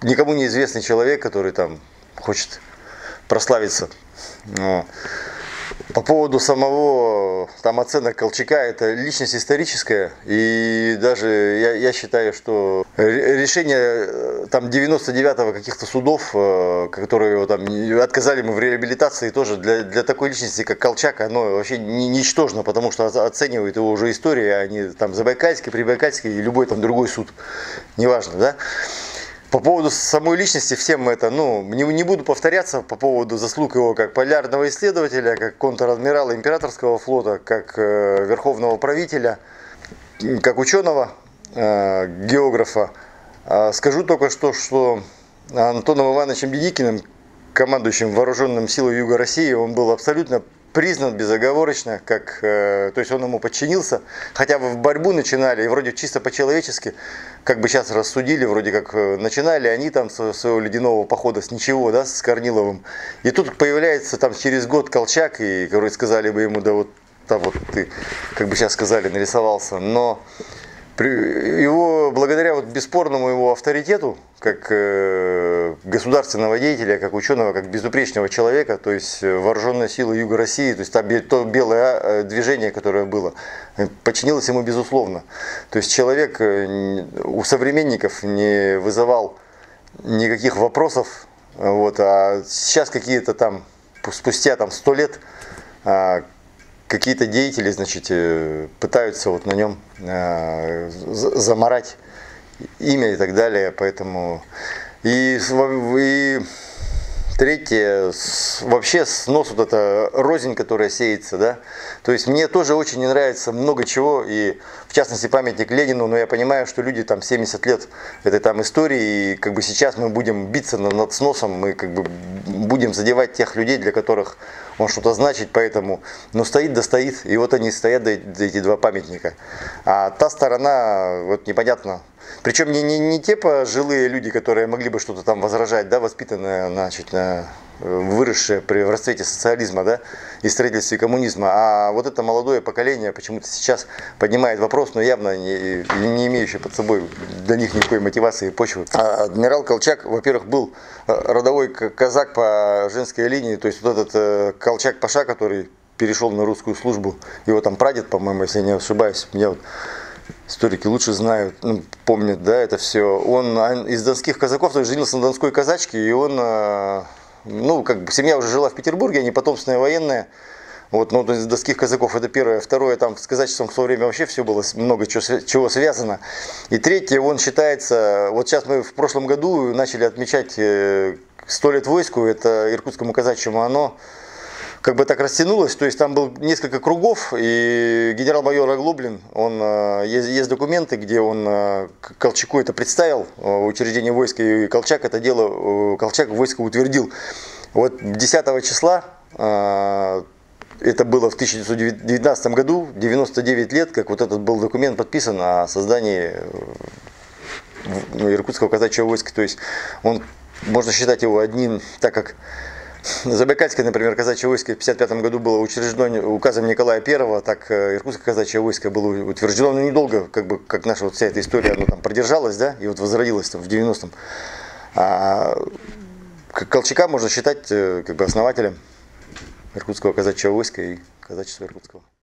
никому неизвестный человек, который там хочет прославиться. Но по поводу самого там оценок Колчака, это личность историческая, и даже я считаю, что решение там 99-го каких-то судов, которые его там отказали ему в реабилитации, тоже для такой личности, как Колчак, оно вообще ничтожно, потому что оценивает его уже история, а не там Забайкальский, Прибайкальский и любой там другой суд, неважно, да. По поводу самой личности, всем это, не буду повторяться по поводу заслуг его как полярного исследователя, как контр-адмирала императорского флота, как верховного правителя, как ученого, географа. Скажу только что Антоном Ивановичем Дедикиным, командующим вооруженным силами Юга России, он был абсолютно признан безоговорочно, то есть он ему подчинился, хотя в борьбу начинали, и вроде чисто по-человечески, как бы сейчас рассудили, вроде как начинали они там со своего ледяного похода с ничего, да, с Корниловым, и тут появляется там через год Колчак, и, говорит, сказали бы ему, да вот, там вот ты, как бы сейчас сказали, нарисовался, но его, благодаря вот бесспорному его авторитету, как государственного деятеля, как ученого, как безупречного человека, то есть вооруженные силы Юга России, то есть то белое движение, которое было, подчинилось ему безусловно. То есть человек у современников не вызывал никаких вопросов, вот, а сейчас какие-то там, спустя там 100 лет, какие-то деятели, значит, пытаются вот на нем замарать имя и так далее, поэтому и третье, вообще снос вот эта рознь, которая сеется, да, то есть мне тоже очень не нравится много чего, и в частности памятник Ленину, но я понимаю, что люди там 70 лет этой там истории, и как бы сейчас мы будем биться над сносом, мы как бы будем задевать тех людей, для которых он что-то значит, поэтому, но стоит да стоит, и вот они стоят, эти два памятника, а та сторона, вот непонятно. Причем не те пожилые люди, которые могли бы что-то там возражать, да, воспитанные, значит, выросшие в расцвете социализма, да, и строительстве коммунизма, а вот это молодое поколение почему-то сейчас поднимает вопрос, но явно не имеющий под собой для них никакой мотивации и почвы. Адмирал Колчак, во-первых, был родовой казак по женской линии, то есть вот этот Колчак-паша, который перешел на русскую службу, его там прадед, по-моему, если я не ошибаюсь, меня вот историки лучше знают, помнят, да, это все. Он из донских казаков, то есть женился на донской казачке, и он, как бы семья уже жила в Петербурге, они потомственные военные. Вот, но из донских казаков это первое. Второе, там с казачеством в то время вообще все было много чего связано. И третье, он считается, вот сейчас мы в прошлом году начали отмечать 100 лет войску, это иркутскому казачьему, оно как бы так растянулось, то есть там было несколько кругов, и генерал-майор Оглоблин, есть документы, где он Колчаку это представил, учреждение войска, и Колчак это дело, Колчак войско утвердил. Вот 10 числа, это было в 1919 году, 99 лет, как вот этот был документ подписан о создании иркутского казачьего войска, то есть он, можно считать его одним, так как Забайкальское, например, казачье войско в 1955 году было учреждено указом Николая I, так иркутское казачье войско было утверждено, но недолго, как наша вот вся эта история, оно там продержалась, да, и вот возродилось там в 90-м. А Колчака можно считать как бы основателем иркутского казачьего войска и казачества иркутского.